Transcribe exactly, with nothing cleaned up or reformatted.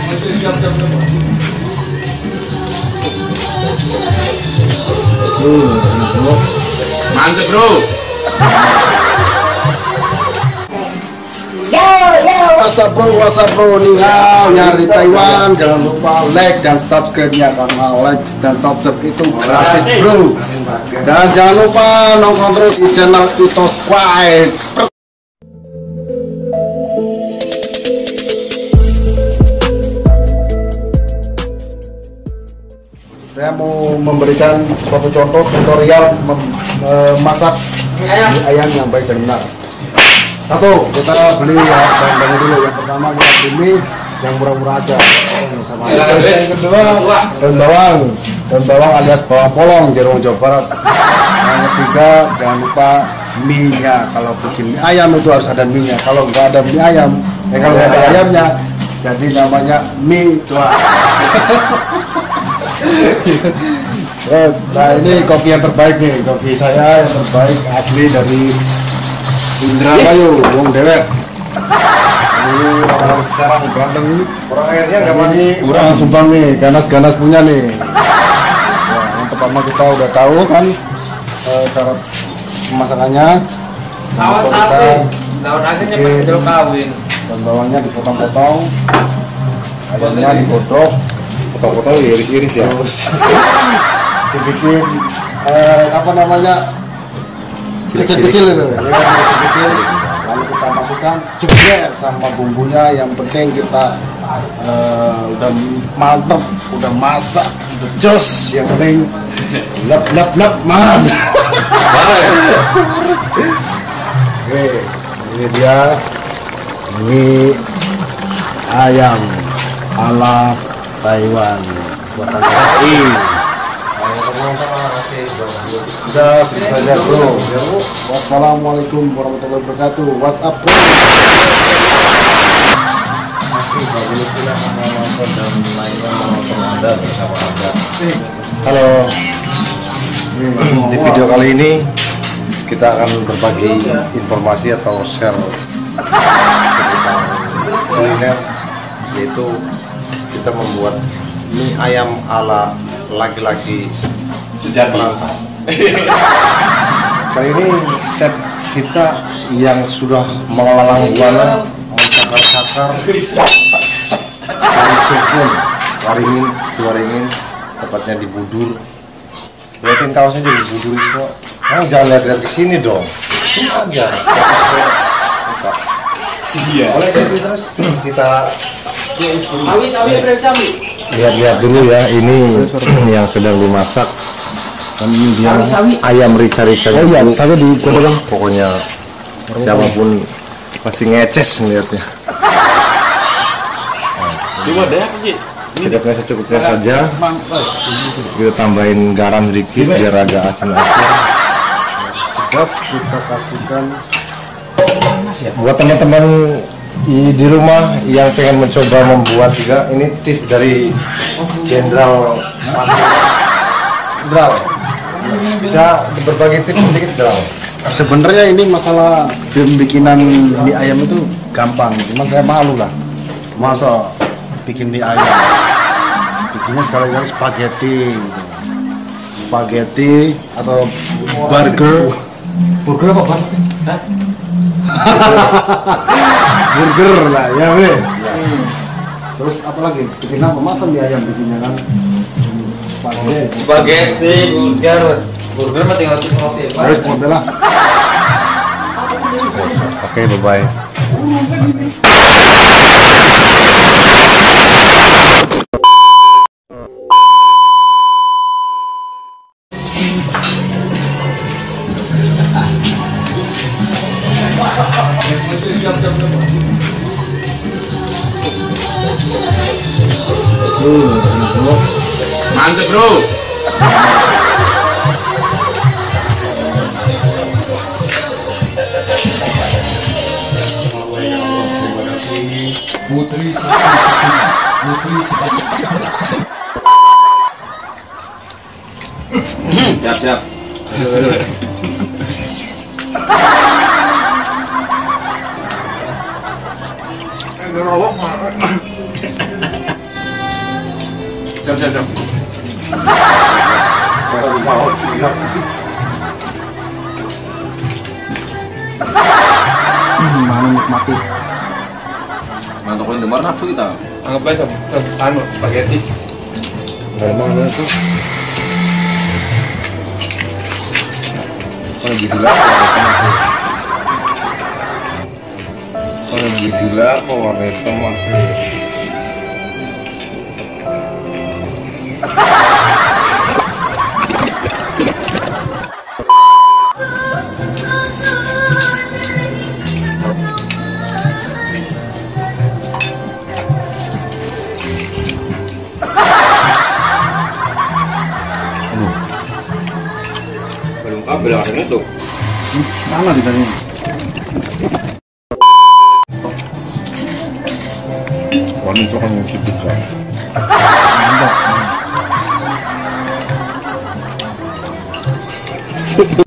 Mantap bro. WhatsApp bro, WhatsApp bro, nih hao nyari Taiwan, jangan lupa like dan subscribe-nya karena like dan subscribe itu gratis bro. Dan jangan lupa nonton terus di channel Ito Squad. Saya mau memberikan suatu contoh tutorial memasak ayam, ayam yang baik dan benar. Satu, kita beli ya bahan-bahannya dulu. Yang pertama kita beli mie yang murah-murah aja. Sama yang kedua daun bawang, daun bawang alias bawang polong Jerong Jawa Barat. Yang ketiga jangan lupa mie-nya. Kalau bikin mie ayam itu harus ada mie-nya. Kalau nggak ada mie ayam, ya kalau nggak ada ayamnya, jadi namanya mie tua. Terus, nah ini kopi yang terbaik nih, kopi saya yang terbaik asli dari Indramayu, Wong Dewek. Ini orang Serang Banten. Kurang airnya nggak masih kurang Subang nih, ganas-ganas punya nih. Nah, yang pertama kita udah tahu kan e, cara pemasakannya. Daun ate, daun atenya pakai jeruk kawin. Dan bawangnya dipotong-potong, ayamnya digodok, potong-potong iris-iris ya. terus dibikin eh, apa namanya kecil-kecil itu, ya, kecil-kecil. Lalu kita masukkan jejer sama bumbunya. Yang penting kita uh, udah mantep, udah masak, udah jos. Yang penting lep lep lep man. Oke, ini dia mie ayam ala Taiwan buatan K I. Udah segitu saja bro. Wassalamualaikum warahmatullahi wabarakatuh. WhatsApp bro. Masih bagi silakan menonton dan lainnya menonton Anda bersama Anda. Halo. Di video kali ini kita akan berbagi informasi atau share tentang kuliner, yaitu kita membuat mie ayam ala laki-laki Sejati. Kali ini chef kita yang sudah melalang buana, mencakar-cakar, sukun, waringin, waringin, tepatnya di Budur. Lihatin kaosnya jadi Budur semua. Nah, jangan lihat-lihat ke sini dong. Ini aja. Iya. Boleh jadi terus kita Sawi, sawi, sawi. lihat-lihat dulu ya. Ini yang sedang dimasak. Dan dia Ayam rica-rica. oh iya, saya di kodok. Pokoknya siapapun pasti ngeces melihatnya. Coba deh apa sih? Kita kasih secukupnya saja. Kita tambahin garam sedikit biar agak asin-asin. Sedap, kita kasihkan. Buat teman-teman di, di rumah yang pengen mencoba membuat juga, ini tips dari Jenderal Jenderal. Bisa berbagi tips sedikit dong. Sebenarnya ini masalah bikinan mie ayam itu gampang, cuman saya malu lah. Masa bikin mie ayam? Bikinnya sekali-kali spaghetti, gitu. Spaghetti atau burger. Burger apa bang? Burger lah, ya weh. Hmm. Terus apa lagi? Bikin apa? Masa mie ayam bikinnya kan? Spaghetti. Spaghetti, burger, burger mah tinggal bikin roti. Terus mobil lah. Oke, bye-bye. Mantap bro. Putri Putri Siap siap. Ngerolok mah. Siap, siap, siap. Mana nikmati. Mantok yang demar nafsu kita. Anggap aja se- se- anu spaghetti. Dari mana tuh? Kalau gila, kalau gila, mau warna hitam Belum kabel yang itu. Sana di tadi. warna itu kan musik juga. Mantap.